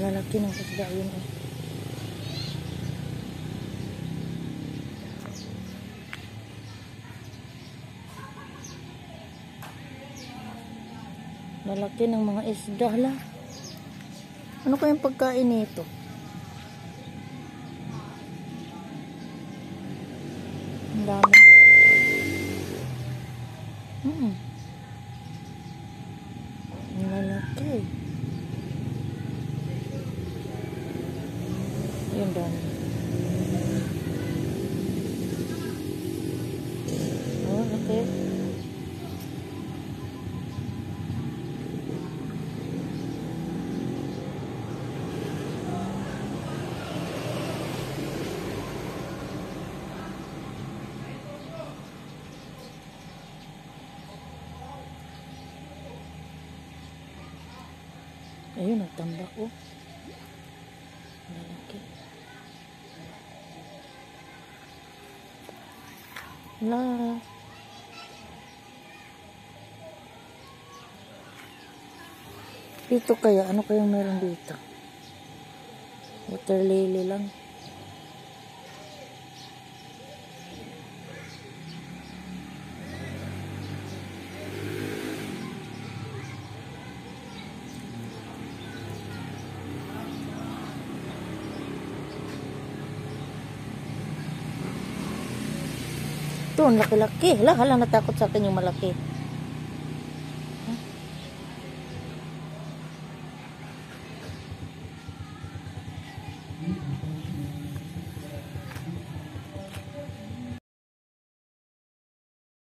lalaki ng isda yun eh. Lalaki ng mga isda. Hala, ano kayang pagkain nito? Ang dami. Ang lalaki. Ayun dami. Oh, okay. Ayun, nagtambak oh. Lalaki. La. Dito kaya, ano kayang meron dito? Water lily lang. Ito, ang laki-laki. Hala, natakot sa akin yung malaki.